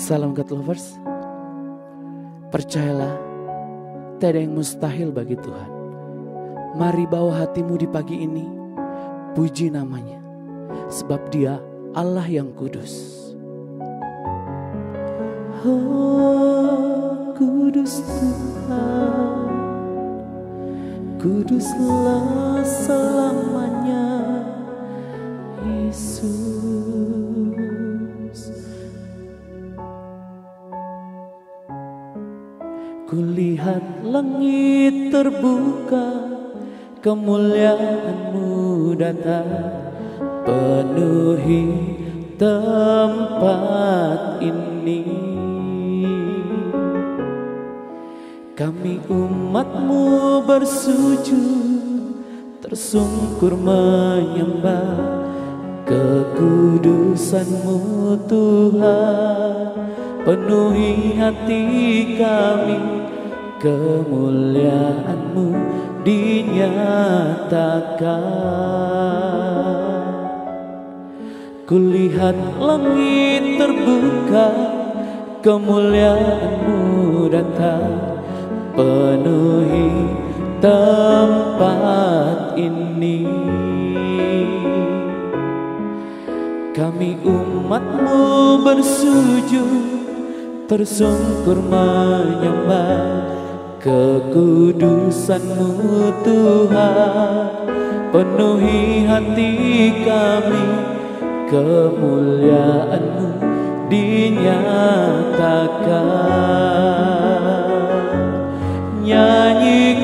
Salam God Lovers. Percayalah, tidak ada yang mustahil bagi Tuhan. Mari bawa hatimu di pagi ini, puji namanya, sebab Dia Allah yang kudus. Oh, kudus Tuhan, kuduslah selamanya, Yesus. Kulihat langit terbuka, kemuliaan-Mu datang, penuhi tempat ini. Kami umat-Mu bersujud, tersungkur menyembah kekudusan-Mu Tuhan. Penuhi hati kami, kemuliaan-Mu dinyatakan. Kulihat langit terbuka, kemuliaan-Mu datang, penuhi tempat ini. Kami umat-Mu bersujud, tersungkur menyembah kekudusan-Mu Tuhan. Penuhi hati kami, kemuliaan-Mu dinyatakan. Nyanyi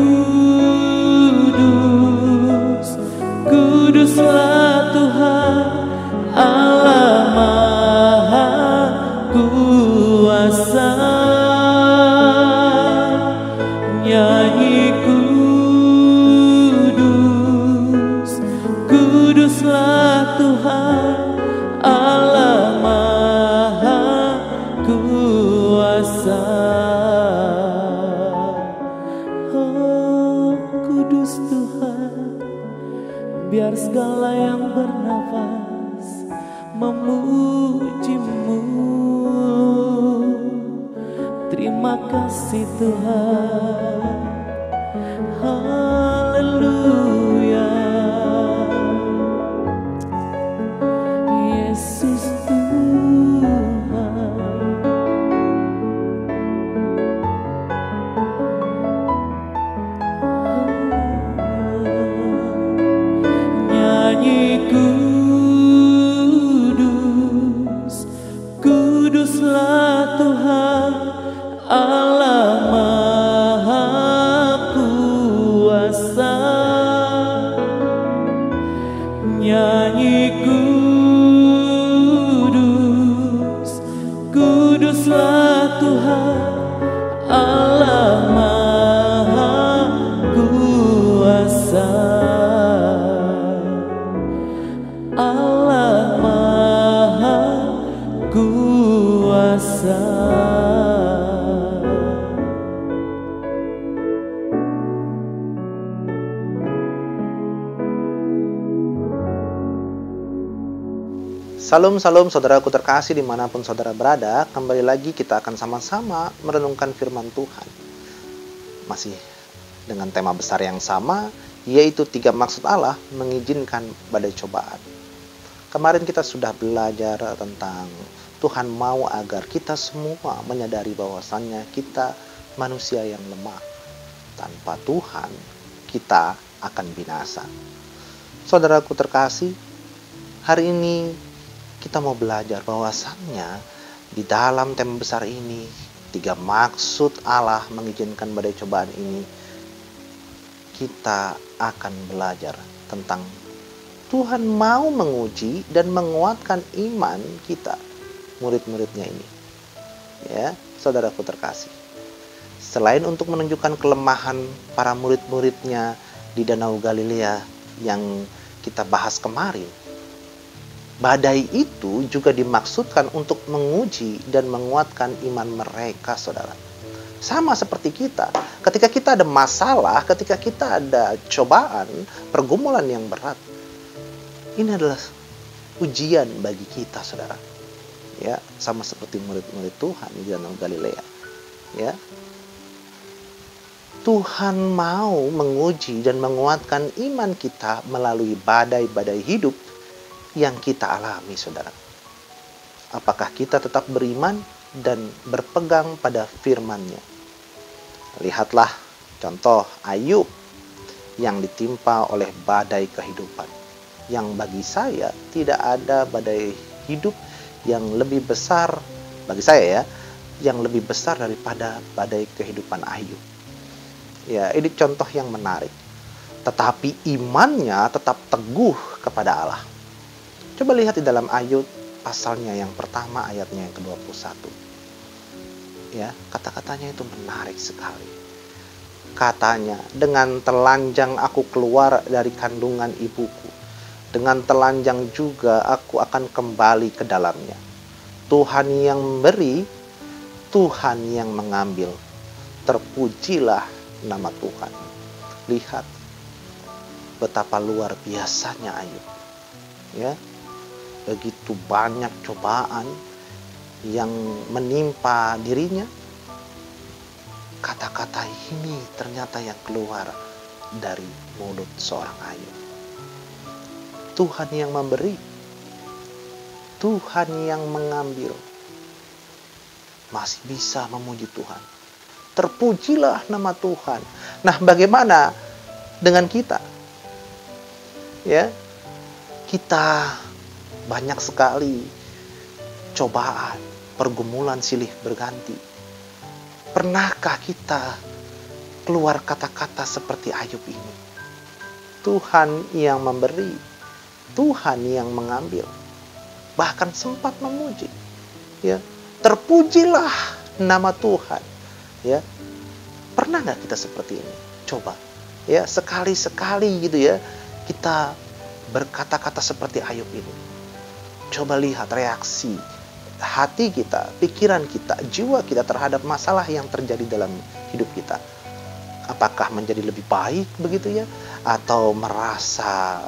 kudus, kuduslah Tuhan Allah Maha Kuasa. Nyanyi kudus, kuduslah Tuhan Allah Maha Kuasa. Oh, kudus Tuhan, biar segala yang bernafas memuji-Mu. Terima kasih Tuhan, haleluya. Yesus Tuhan, nyanyi kudus, kuduslah Tuhan Allah Maha Kuasa. Nyanyi kudus, kuduslah Tuhan Allah Maha Kuasa. Allah Maha Kuasa. Salam saudaraku terkasih dimanapun saudara berada. Kembali lagi kita akan sama-sama merenungkan firman Tuhan. Masih dengan tema besar yang sama, yaitu 3 maksud Allah mengizinkan badai cobaan. Kemarin kita sudah belajar tentang Tuhan mau agar kita semua menyadari bahwasannya kita manusia yang lemah. Tanpa Tuhan kita akan binasa. Saudaraku terkasih, hari ini kita mau belajar bahwasannya di dalam tema besar ini, 3 maksud Allah mengizinkan badai cobaan ini, kita akan belajar tentang Tuhan mau menguji dan menguatkan iman kita, murid-muridnya ini. Ya, saudaraku terkasih. Selain untuk menunjukkan kelemahan para murid-muridnya di Danau Galilea yang kita bahas kemarin, badai itu juga dimaksudkan untuk menguji dan menguatkan iman mereka, saudara. Sama seperti kita, ketika kita ada masalah, ketika kita ada cobaan, pergumulan yang berat, ini adalah ujian bagi kita, saudara. Ya, sama seperti murid-murid Tuhan di Danau Galilea. Ya. Tuhan mau menguji dan menguatkan iman kita melalui badai-badai hidup yang kita alami, saudara. Apakah kita tetap beriman dan berpegang pada firman-Nya? Lihatlah contoh Ayub yang ditimpa oleh badai kehidupan. Yang bagi saya tidak ada badai hidup yang lebih besar, bagi saya ya, yang lebih besar daripada badai kehidupan Ayub. Ya, ini contoh yang menarik. Tetapi imannya tetap teguh kepada Allah. Coba lihat di dalam Ayub pasalnya yang pertama ayatnya yang ke-21. Ya, kata-katanya itu menarik sekali. Katanya, dengan telanjang aku keluar dari kandungan ibuku. Dengan telanjang juga aku akan kembali ke dalamnya. Tuhan yang memberi, Tuhan yang mengambil. Terpujilah nama Tuhan. Lihat betapa luar biasanya Ayub. Ya, begitu banyak cobaan yang menimpa dirinya. Kata-kata ini ternyata yang keluar dari mulut seorang Ayub. Tuhan yang memberi, Tuhan yang mengambil. Masih bisa memuji Tuhan. Terpujilah nama Tuhan. Nah, bagaimana dengan kita? Ya, kita banyak sekali cobaan, pergumulan silih berganti. Pernahkah kita keluar kata-kata seperti Ayub ini? Tuhan yang memberi, Tuhan yang mengambil. Bahkan sempat memuji. Ya, terpujilah nama Tuhan. Ya, pernah nggak kita seperti ini? Coba, ya, sekali-sekali gitu ya, kita berkata-kata seperti Ayub ini. Coba lihat reaksi hati kita, pikiran kita, jiwa kita terhadap masalah yang terjadi dalam hidup kita. Apakah menjadi lebih baik begitu ya? Atau merasa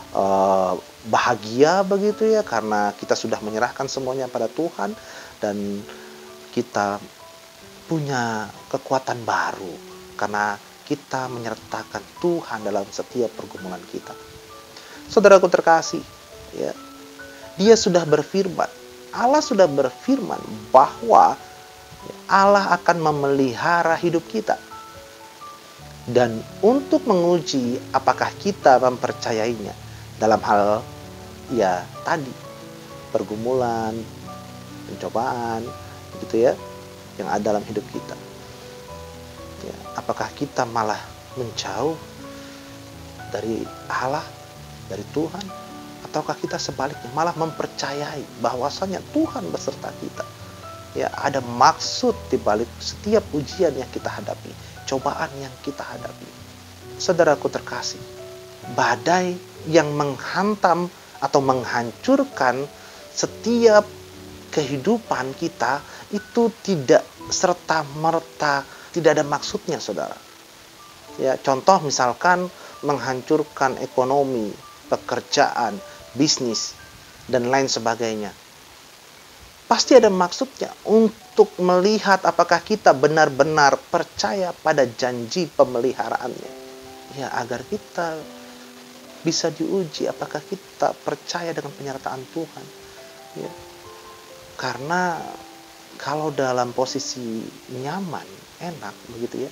bahagia begitu ya? Karena kita sudah menyerahkan semuanya pada Tuhan dan kita punya kekuatan baru karena kita menyertakan Tuhan dalam setiap pergumulan kita. Saudaraku terkasih, ya, Dia sudah berfirman, Allah sudah berfirman bahwa Allah akan memelihara hidup kita. Dan untuk menguji apakah kita mempercayainya dalam hal ya tadi, pergumulan, pencobaan, gitu ya, yang ada dalam hidup kita. Ya, apakah kita malah menjauh dari Allah, dari Tuhan, ataukah kita sebaliknya malah mempercayai bahwasanya Tuhan beserta kita. Ya, ada maksud di balik setiap ujian yang kita hadapi, cobaan yang kita hadapi. Saudaraku terkasih, badai yang menghantam atau menghancurkan setiap kehidupan kita itu tidak serta-merta, tidak ada maksudnya, saudara. Ya, contoh misalkan menghancurkan ekonomi, pekerjaan, bisnis, dan lain sebagainya. Pasti ada maksudnya untuk melihat apakah kita benar-benar percaya pada janji pemeliharaannya. Ya, agar kita bisa diuji apakah kita percaya dengan penyertaan Tuhan. Ya. Karena kalau dalam posisi nyaman, enak begitu ya,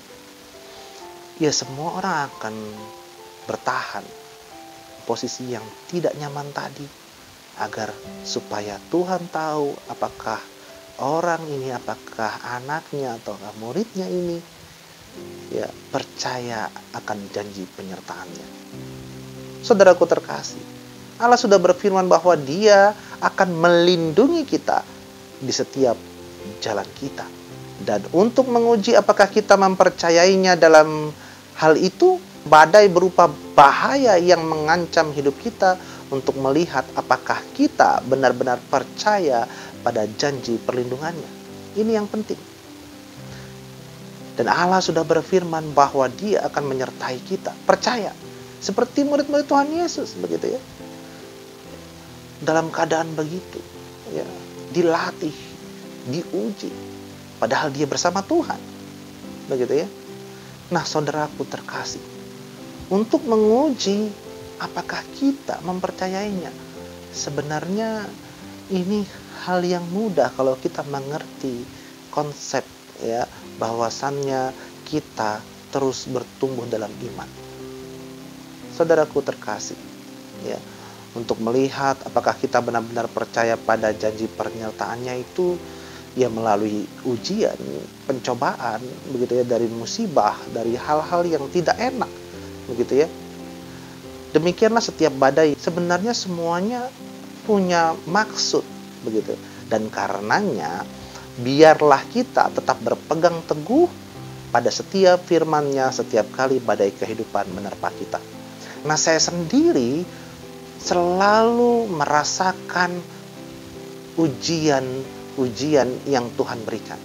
ya semua orang akan bertahan posisi yang tidak nyaman tadi, agar supaya Tuhan tahu apakah orang ini, apakah anaknya atau muridnya ini ya percaya akan janji penyertaannya. Saudaraku terkasih, Allah sudah berfirman bahwa Dia akan melindungi kita di setiap jalan kita. Dan untuk menguji apakah kita mempercayainya dalam hal itu, badai berupa bahaya yang mengancam hidup kita, untuk melihat apakah kita benar-benar percaya pada janji perlindungannya. Ini yang penting. Dan Allah sudah berfirman bahwa Dia akan menyertai kita. Percaya. Seperti murid-murid Tuhan Yesus begitu ya. Dalam keadaan begitu, ya, dilatih, diuji. Padahal dia bersama Tuhan. Begitu ya. Nah, saudaraku terkasih, untuk menguji apakah kita mempercayainya, sebenarnya ini hal yang mudah kalau kita mengerti konsep ya, bahwasannya kita terus bertumbuh dalam iman. Saudaraku terkasih, ya, untuk melihat apakah kita benar-benar percaya pada janji penyertaannya itu ya melalui ujian, pencobaan, begitu ya, dari musibah, dari hal-hal yang tidak enak, begitu ya. Demikianlah setiap badai, sebenarnya semuanya punya maksud, begitu. Dan karenanya biarlah kita tetap berpegang teguh pada setiap firman-Nya setiap kali badai kehidupan menerpa kita. Nah, saya sendiri selalu merasakan ujian yang Tuhan berikan.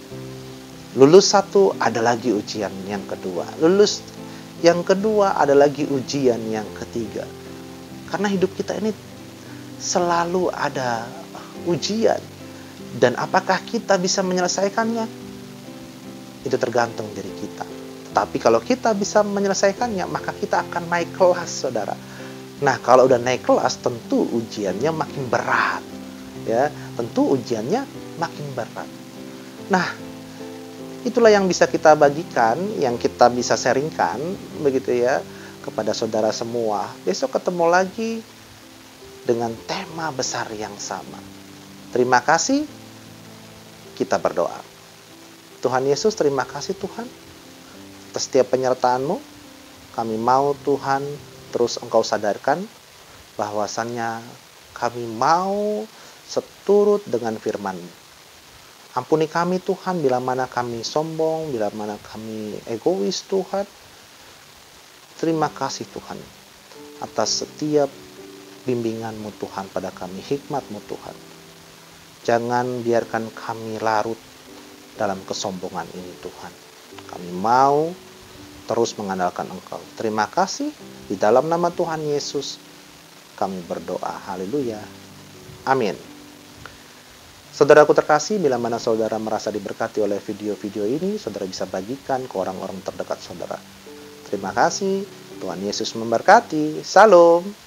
Lulus satu, ada lagi ujian yang kedua. Lulus yang kedua, ada lagi ujian yang ketiga. Karena hidup kita ini selalu ada ujian. Dan apakah kita bisa menyelesaikannya? Itu tergantung dari kita. Tapi kalau kita bisa menyelesaikannya, maka kita akan naik kelas, saudara. Nah, kalau udah naik kelas, tentu ujiannya makin berat. Ya, tentu ujiannya makin berat. Nah, itulah yang bisa kita bagikan, yang kita bisa sharingkan, begitu ya, kepada saudara semua. Besok ketemu lagi dengan tema besar yang sama. Terima kasih, kita berdoa. Tuhan Yesus, terima kasih Tuhan atas setiap penyertaan-Mu. Kami mau Tuhan terus Engkau sadarkan bahwasannya kami mau seturut dengan firman-Mu. Ampuni kami Tuhan bila mana kami sombong, bila mana kami egois Tuhan. Terima kasih Tuhan atas setiap bimbingan-Mu Tuhan pada kami, hikmat-Mu Tuhan. Jangan biarkan kami larut dalam kesombongan ini Tuhan. Kami mau terus mengandalkan Engkau. Terima kasih. Di dalam nama Tuhan Yesus kami berdoa. Haleluya. Amin. Saudaraku terkasih, bila mana saudara merasa diberkati oleh video-video ini, saudara bisa bagikan ke orang-orang terdekat saudara. Terima kasih. Tuhan Yesus memberkati. Salam.